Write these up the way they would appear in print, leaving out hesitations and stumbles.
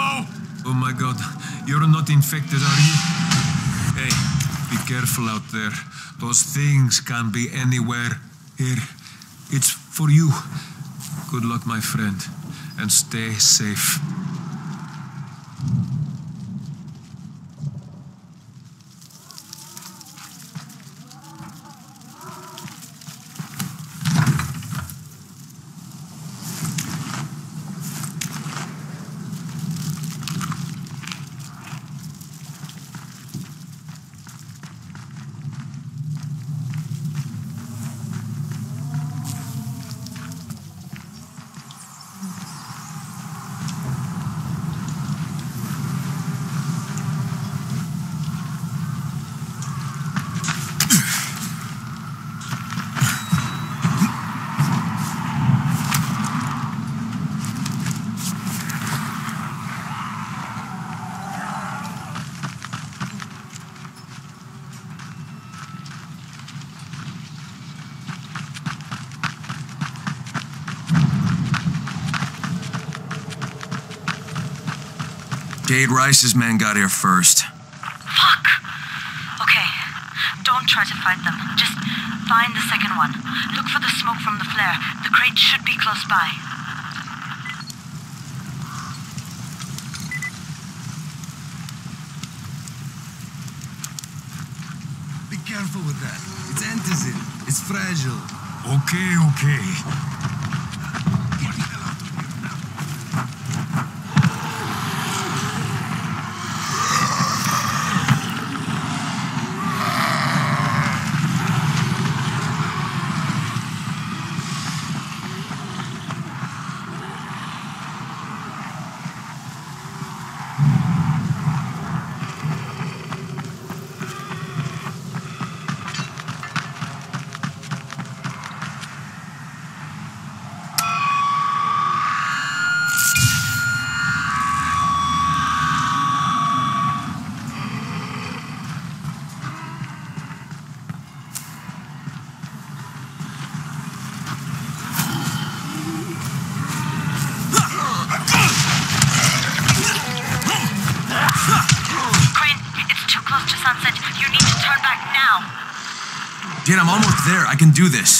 Oh my god, you're not infected, are you? Hey, be careful out there. Those things can be anywhere. Here, it's for you. Good luck, my friend, and stay safe. Jade Rice's men got here first. Fuck! Okay, don't try to fight them. Just find the second one. Look for the smoke from the flare. The crate should be close by. Be careful with that. It's antizin. It's fragile. Okay. Jade, I'm almost there. I can do this.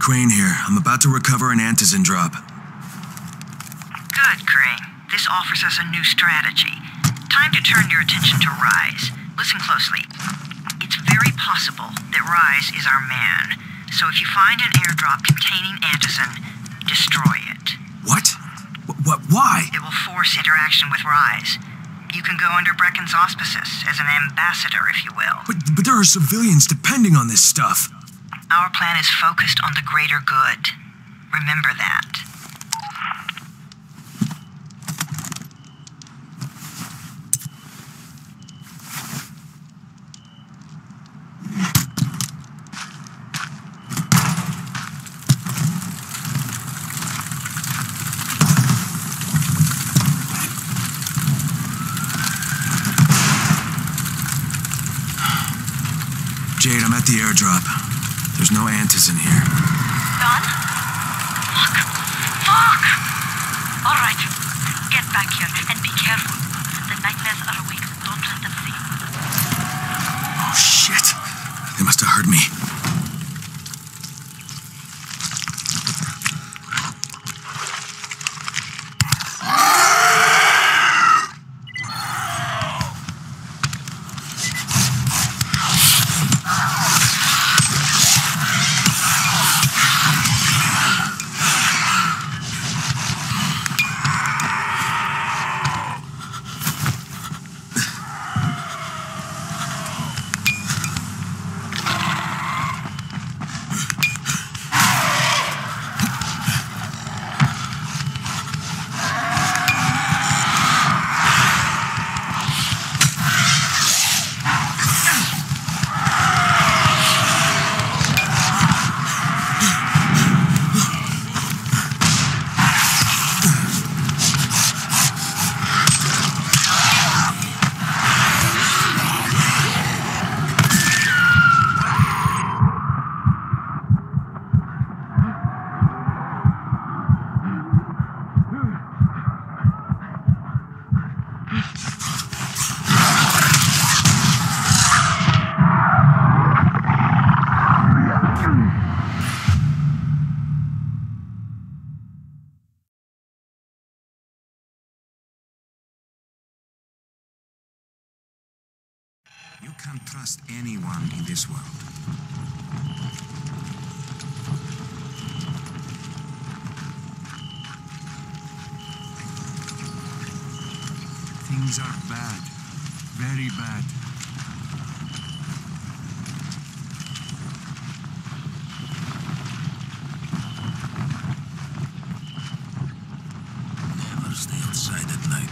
Crane here. I'm about to recover an Antizin drop. Good, Crane. This offers us a new strategy. Time to turn your attention to Rise. Listen closely. It's very possible that Rise is our man. So if you find an airdrop containing Antizin, destroy it. What? Why? It will force interaction with Rise. You can go under Brecken's auspices as an ambassador, if you will. But there are civilians depending on this stuff. Our plan is focused on the greater good. Remember that. Jade, I'm at the airdrop. There's no Antizin here. Done? Fuck! All right. Get back here and be careful. The nightmares are awake. Don't let them see you. Oh, shit. They must have heard me. You can't trust anyone in this world. Things are bad. Very bad. Never stay outside at night.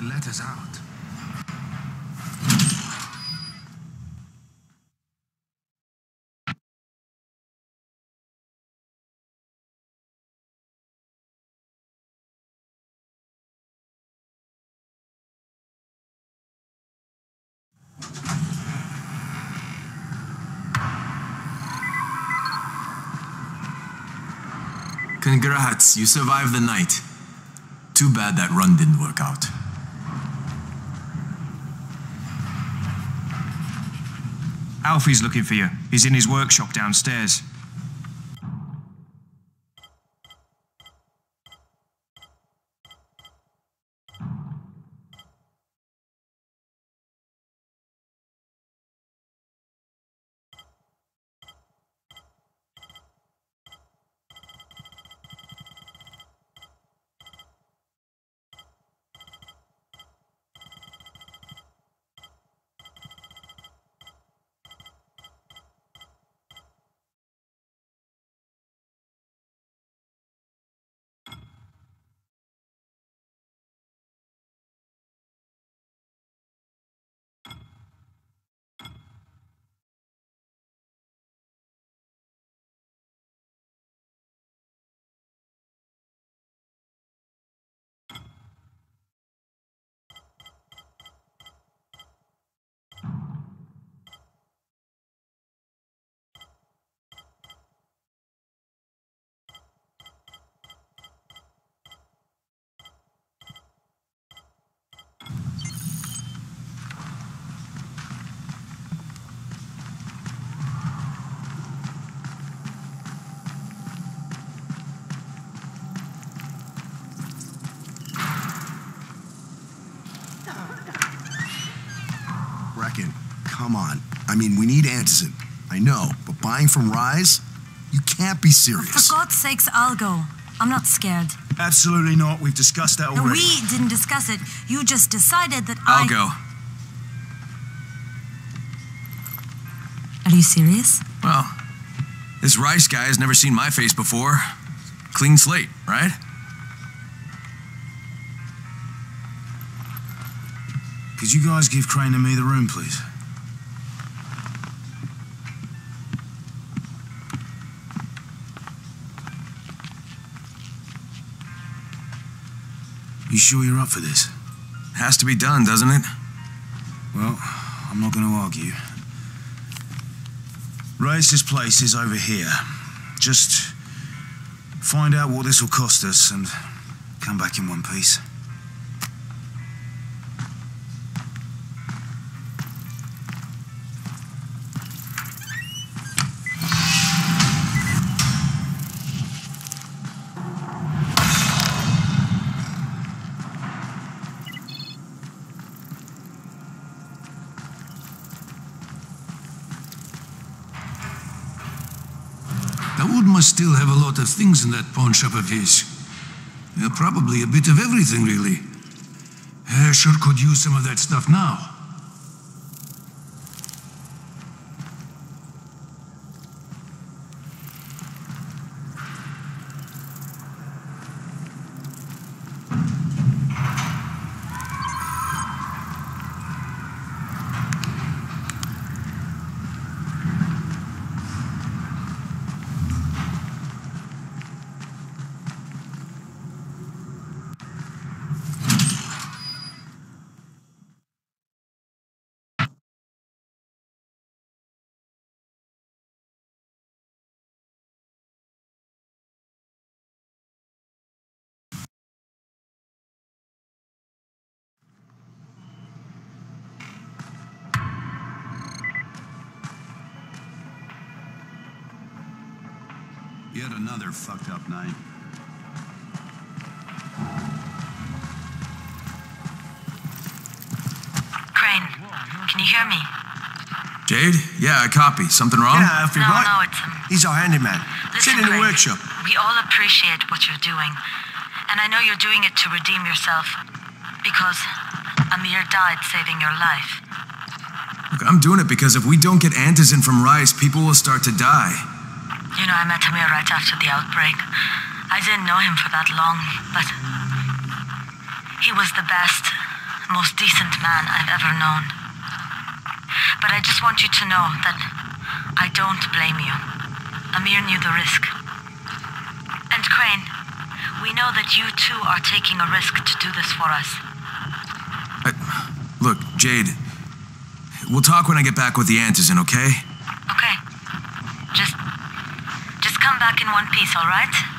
let us out. Congrats, you survived the night. Too bad that run didn't work out. Alfie's looking for you. He's in his workshop downstairs. Come on. I mean, we need Antizin. I know, but buying from Rise? You can't be serious. For God's sakes, I'll go. I'm not scared. Absolutely not. We've discussed that No, already. we didn't discuss it. You just decided that I'll go. Are you serious? Well, this Rice guy has never seen my face before. Clean slate, right? Could you guys give Crane and me the room, please? You sure you're up for this? Has to be done, doesn't it? Well, I'm not going to argue. Rice's place is over here. Just find out what this will cost us and come back in one piece. Dawood must still have a lot of things in that pawn shop of his. Yeah, probably a bit of everything, really. Sure could use some of that stuff now. Yet another fucked up night. Crane, can you hear me? Jade? Yeah, I copy. Something wrong? Yeah, Alfie, right? No, it's He's our handyman. Listen, Sit in the Crane, workshop. We all appreciate what you're doing. And I know you're doing it to redeem yourself. Because Amir died saving your life. Look, I'm doing it because if we don't get Antizin from Rice, people will start to die. You know, I met Amir right after the outbreak. I didn't know him for that long, but he was the best. most decent man I've ever known. But I just want you to know that I don't blame you. Amir knew the risk. And Crane, we know that you too are taking a risk to do this for us. Look, Jade, we'll talk when I get back with the Antizin, okay? Okay. Just come back in one piece, all right?